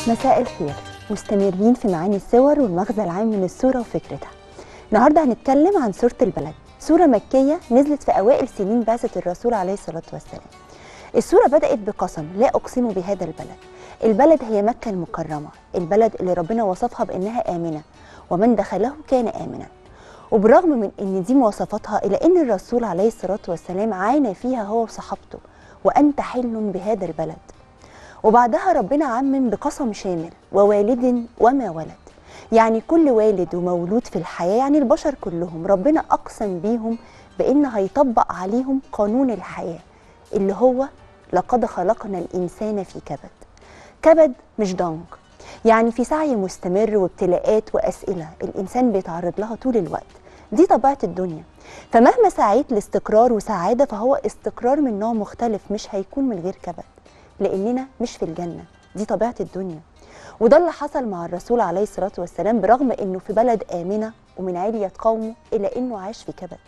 مساء الخير. مستمرين في معاني الصور والمغزى العام من السورة وفكرتها. النهارده هنتكلم عن سورة البلد، سورة مكية نزلت في أوائل سنين بعثة الرسول عليه الصلاة والسلام. السورة بدأت بقسم: لا أقسم بهذا البلد. البلد هي مكة المكرمة، البلد اللي ربنا وصفها بأنها آمنة ومن دخله كان آمنا. وبرغم من أن دي مواصفاتها إلا أن الرسول عليه الصلاة والسلام عانى فيها هو وصحابته: وأنت حل بهذا البلد. وبعدها ربنا عمم بقسم شامل: ووالد وما ولد. يعني كل والد ومولود في الحياة، يعني البشر كلهم ربنا أقسم بيهم بأن هيطبق عليهم قانون الحياة اللي هو لقد خلقنا الإنسان في كبد. كبد مش ضنك، يعني في سعي مستمر وابتلاءات وأسئلة الإنسان بيتعرض لها طول الوقت. دي طبيعة الدنيا، فمهما سعيت لاستقرار وسعادة فهو استقرار من نوع مختلف، مش هيكون من غير كبد، لأننا مش في الجنة. دي طبيعة الدنيا، وده اللي حصل مع الرسول عليه الصلاة والسلام. برغم أنه في بلد آمنة ومن علية قومه إلا أنه عاش في كبد.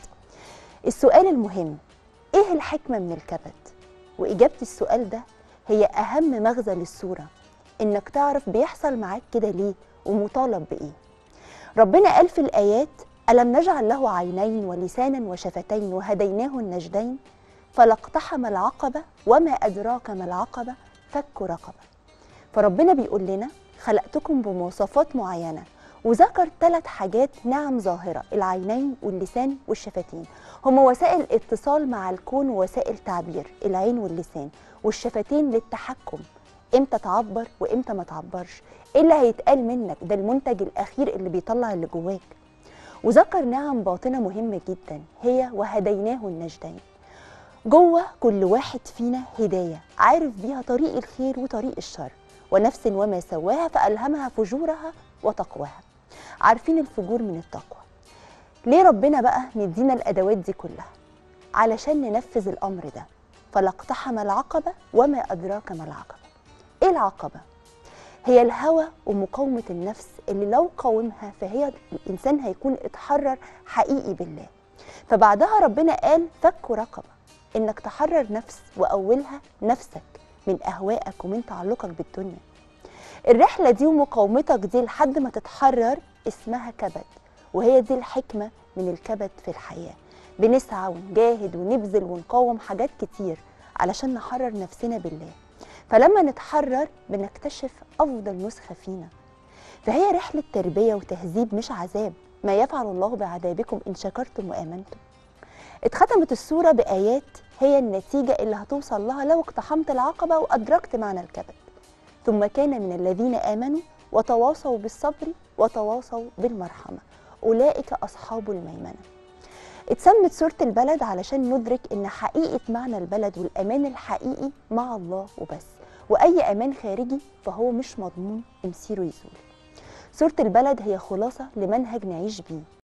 السؤال المهم: إيه الحكمة من الكبد؟ وإجابة السؤال ده هي أهم مغزى للسورة، إنك تعرف بيحصل معاك كده ليه ومطالب بإيه. ربنا قال في الآيات: ألم نجعل له عينين ولسانا وشفتين وهديناه النجدين فلا اقتحم العقبة وما أدراك ما العقبة فك رقبة. فربنا بيقول لنا: خلقتكم بمواصفات معينة، وذكر 3 حاجات نعم ظاهرة: العينين واللسان والشفتين. هما وسائل اتصال مع الكون ووسائل تعبير، العين واللسان، والشفتين للتحكم، امتى تعبر وامتى ما تعبرش، ايه اللي هيتقال منك، ده المنتج الأخير اللي بيطلع اللي جواك. وذكر نعم باطنة مهمة جدا، هي وهديناه النجدين. جوه كل واحد فينا هداية عارف بيها طريق الخير وطريق الشر. ونفس وما سواها فألهمها فجورها وتقواها. عارفين الفجور من التقوى. ليه ربنا بقى مدينا الأدوات دي كلها؟ علشان ننفذ الأمر ده. فلا اقتحم العقبة وما أدراك ما العقبة. إيه العقبة؟ هي الهوى ومقاومة النفس اللي لو قاومها فهي الإنسان هيكون اتحرر حقيقي بالله. فبعدها ربنا قال: فك رقبة، إنك تحرر نفس، وأولها نفسك من أهوائك ومن تعلقك بالدنيا. الرحلة دي ومقاومتك دي لحد ما تتحرر اسمها كبد، وهي دي الحكمة من الكبد في الحياة. بنسعى ونجاهد ونبذل ونقاوم حاجات كتير علشان نحرر نفسنا بالله، فلما نتحرر بنكتشف أفضل نسخة فينا. فهي رحلة تربية وتهذيب مش عذاب. ما يفعل الله بعذابكم إن شكرتم وآمنتم. اتختمت السورة بآيات هي النتيجة اللي هتوصل لها لو اقتحمت العقبة وأدركت معنى الكبد. ثم كان من الذين آمنوا وتواصوا بالصبر وتواصوا بالمرحمة أولئك أصحاب الميمنة. اتسمت سورة البلد علشان ندرك إن حقيقة معنى البلد والأمان الحقيقي مع الله وبس، وأي أمان خارجي فهو مش مضمون مصيره يزول. سورة البلد هي خلاصة لمنهج نعيش بيه.